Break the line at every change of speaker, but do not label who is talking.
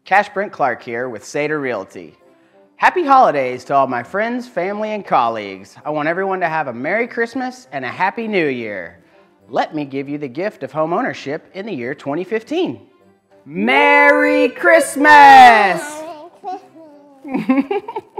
Kash Clark here with CEDA Realty. Happy holidays to all my friends, family, and colleagues. I want everyone to have a Merry Christmas and a Happy New Year. Let me give you the gift of home ownership in the year 2015. Merry Christmas!